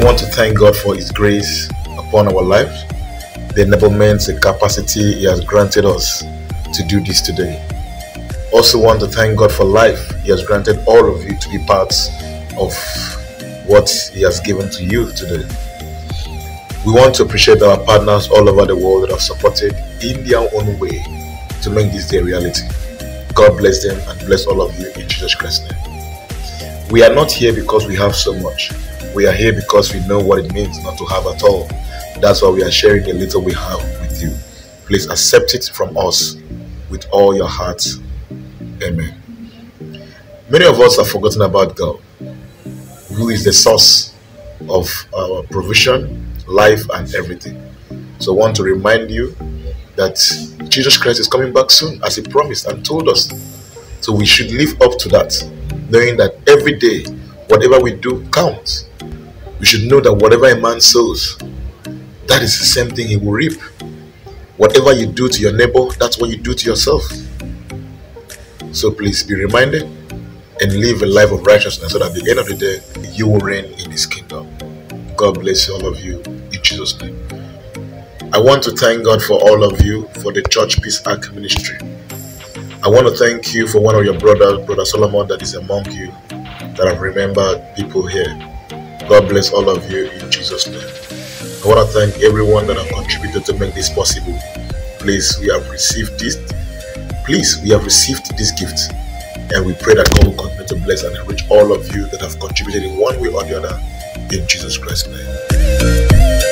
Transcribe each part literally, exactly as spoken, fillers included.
want to thank God for His grace upon our lives, the enablement, the capacity He has granted us to do this today. Also want to thank God for life. He has granted all of you to be parts of what He has given to you today. We want to appreciate our partners all over the world that have supported in their own way to make this day a reality. God bless them and bless all of you in Jesus Christ's name. We are not here because we have so much. We are here because we know what it means not to have at all. That's why we are sharing the little we have with you. Please accept it from us with all your heart. Amen. Many of us have forgotten about God, who is the source of our provision, life, and everything. So I want to remind you that Jesus Christ is coming back soon, as He promised and told us. So we should live up to that, knowing that every day, whatever we do counts. We should know that whatever a man sows, that is the same thing he will reap. Whatever you do to your neighbor, that's what you do to yourself. So please be reminded and live a life of righteousness, so that at the end of the day, you will reign in His kingdom. God bless all of you in Jesus' name. I want to thank God for all of you for the Church Peace Ark Ministry. I want to thank you for one of your brothers, Brother Solomon, that is among you, that have remembered people here. God bless all of you in Jesus' name. I want to thank everyone that have contributed to make this possible. Please, we have received this. Please, we have received this gift, and we pray that God will continue to bless and enrich all of you that have contributed in one way or the other. In Jesus Christ's name.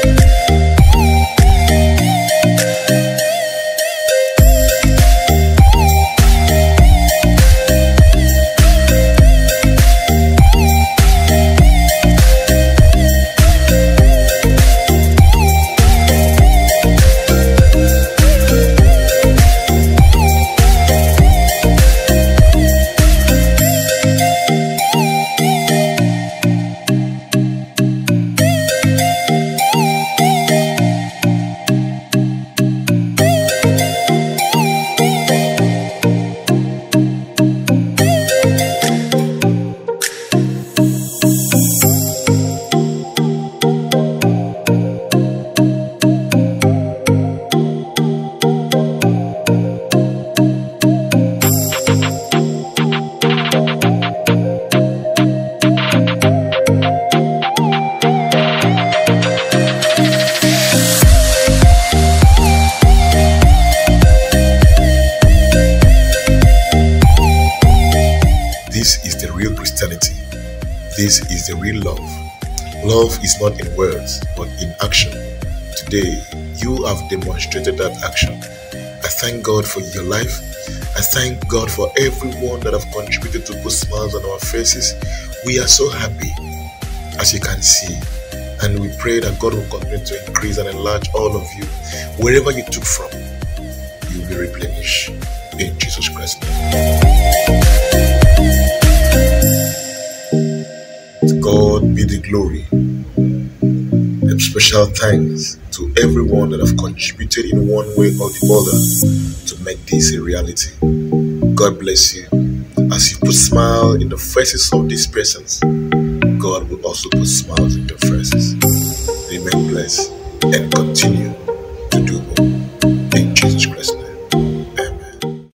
This is the real Christianity. This is the real love. Love is not in words, but in action. Today, you have demonstrated that action. I thank God for your life. I thank God for everyone that have contributed to put smiles on our faces. We are so happy, as you can see. And we pray that God will continue to increase and enlarge all of you. Wherever you took from, you will be replenished. In Jesus Christ's name. To God be the glory, and special thanks to everyone that have contributed in one way or the other to make this a reality. God bless you. As you put smile in the faces of these persons, God will also put smiles in your faces. Remain blessed and continue to do more.